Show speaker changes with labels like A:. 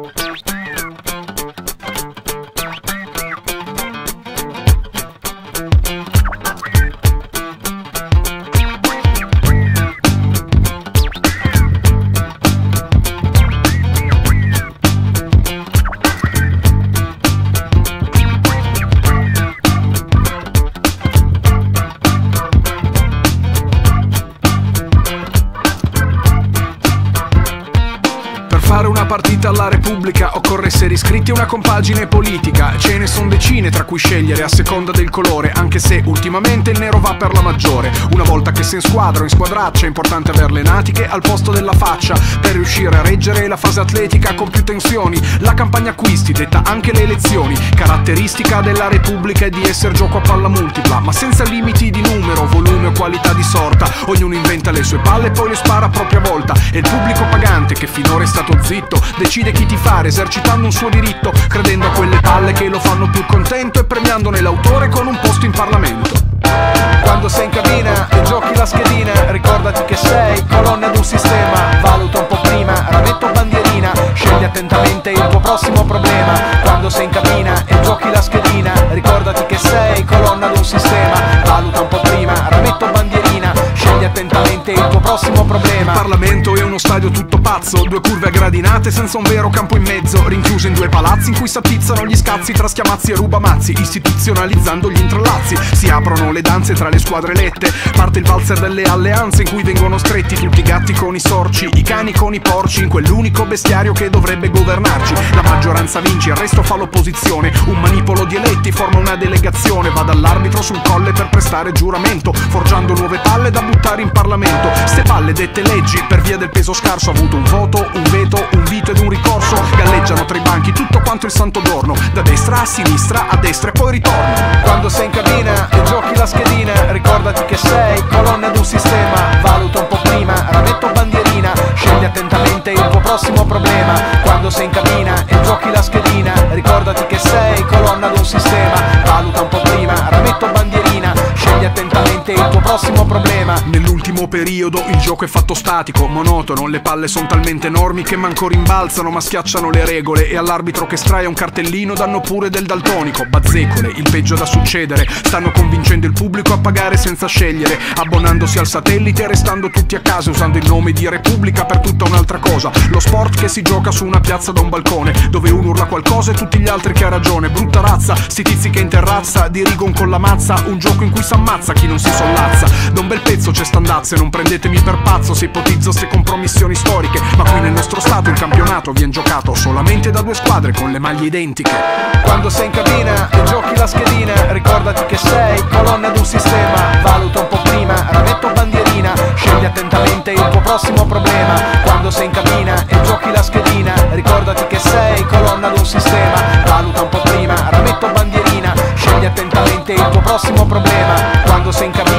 A: Fare una partita alla Repubblica occorre essere iscritti a una compagine politica. Ce ne son decine tra cui scegliere a seconda del colore, anche se ultimamente il nero va per la maggiore. Una volta che sei in squadra o in squadraccia è importante aver le natiche al posto della faccia per riuscire a reggere la fase atletica con più tensioni. La campagna acquisti detta anche le elezioni. Caratteristica della Repubblica è di essere gioco a palla multipla, ma senza limiti di numero, volume o qualità di sorta. Ognuno inventa le sue palle e poi le spara a propria volta. E il pubblico pagante, che finora è stato zitto, decide chi tifare esercitando un suo diritto, credendo a quelle palle che lo fanno più contento e premiandone l'autore con un posto in Parlamento. Quando sei in cabina e giochi la schedina, ricordati che sei colonna d'un sistema. Valuta un po' prima, rametto bandierina, scegli attentamente il tuo prossimo problema. Quando sei in cabina e giochi la schedina, ricordati che sei colonna d'un sistema. Valuta un po' prima, rametto bandierina, scegli attentamente il tuo prossimo problema. Il Parlamento è uno stadio tutto pazzo, due curve a gradinate senza un vero campo in mezzo, rinchiuso in due palazzi in cui s'attizzano gli scazzi tra schiamazzi e rubamazzi, istituzionalizzando gli intrallazzi. Si aprono le danze tra le squadre elette, parte il valzer delle alleanze in cui vengono stretti tutti i gatti con i sorci, i cani con i porci, in quell'unico bestiario che dovrebbe governarci. La maggioranza vince, il resto fa l'opposizione, un manipolo di eletti forma una delegazione, va dall'arbitro sul colle per prestare giuramento, forgiando nuove palle da buttare in Parlamento. Ste palle dette leggi, per via del peso scarso, ha avuto un voto, un veto, un vito ed un ricorso, galleggiano tra i banchi tutto quanto il santo giorno, da destra a sinistra, a destra e poi ritorno. Quando sei in cabina e giochi la schedina, ricordati che sei colonna d'un sistema. Valuta un po' prima, rametto bandierina, scegli attentamente il tuo prossimo problema. Quando sei in cabina e giochi la schedina, ricordati che sei colonna d'un sistema. Valuta un po' prima, rametto bandierina, scegli attentamente il tuo prossimo problema. Nell'ultimo periodo il gioco è fatto statico, monotono, le palle sono talmente enormi che manco rimbalzano ma schiacciano le regole, e all'arbitro che straia un cartellino danno pure del daltonico. Bazzecole, il peggio da succedere, stanno convincendo il pubblico a pagare senza scegliere, abbonandosi al satellite e restando tutti a casa, usando il nome di Repubblica per tutta un'altra cosa. Lo sport che si gioca su una piazza da un balcone, dove uno urla qualcosa e tutti gli altri che ha ragione. Brutta razza, sti tizi che in terrazza dirigon con la mazza, un gioco in cui s'ammazza chi non si sollazza. Da un bel pezzo c'è standazze, non prendetemi per pazzo se ipotizzo ste compromissioni storiche, ma qui nel nostro stato il campionato viene giocato solamente da due squadre con le maglie identiche. Quando sei in cabina e giochi la schedina, ricordati che sei colonna d'un sistema. Valuta un po' prima, rametto bandierina, scegli attentamente il tuo prossimo problema. Quando sei in cabina e giochi la schedina, ricordati che sei colonna d'un sistema. Valuta un po' prima, rametto bandierina, scegli attentamente il tuo prossimo problema. Quando sei in cabina